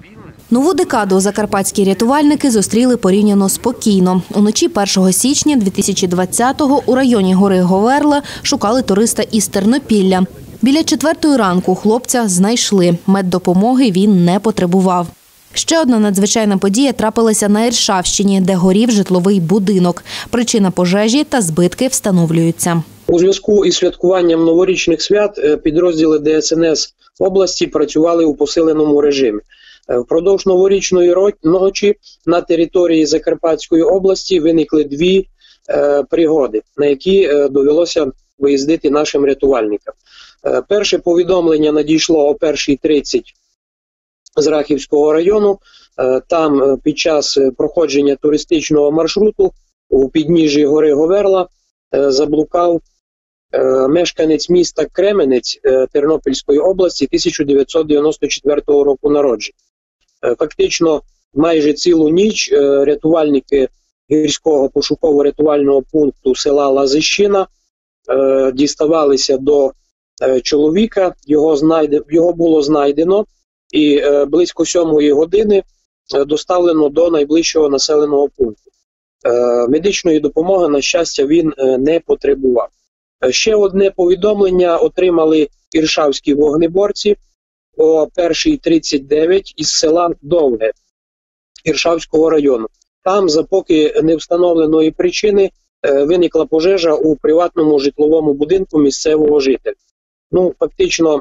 Нову декаду закарпатські рятувальники зустріли порівняно спокійно. Уночі 1 січня 2020-го у районі гори Говерла шукали туриста із Тернопілля. Біля 4-ї ранку хлопця знайшли. Меддопомоги він не потребував. Ще одна надзвичайна подія трапилася на Іршавщині, де горів житловий будинок. Причина пожежі та збитки встановлюються. У зв'язку із святкуванням новорічних свят підрозділи ДСНС області працювали у посиленому режимі. Впродовж новорічної ночі на території Закарпатської області виникли дві пригоди, на які довелося виїздити нашим рятувальникам. Перше повідомлення надійшло о 1:30 з Рахівського району. Там під час проходження туристичного маршруту у підніжжі гори Говерла заблукав мешканець міста Кременець Тернопільської області 1994 року народження. Фактично майже цілу ніч рятувальники гірського пошуково-рятувального пункту села Лазищина діставалися до чоловіка, його було знайдено і близько 7-ї години доставлено до найближчого населеного пункту. Медичної допомоги, на щастя, він не потребував. Ще одне повідомлення отримали іршавські вогнеборці о 1:39 із села Довге Іршавського району. Там, за поки не встановленої причини, виникла пожежа у приватному житловому будинку місцевого жителя. Фактично,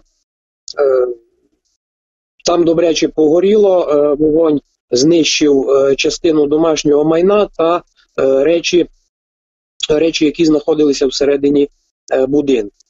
там добряче погоріло, вогонь знищив частину домашнього майна та речі, які знаходилися всередині будинку.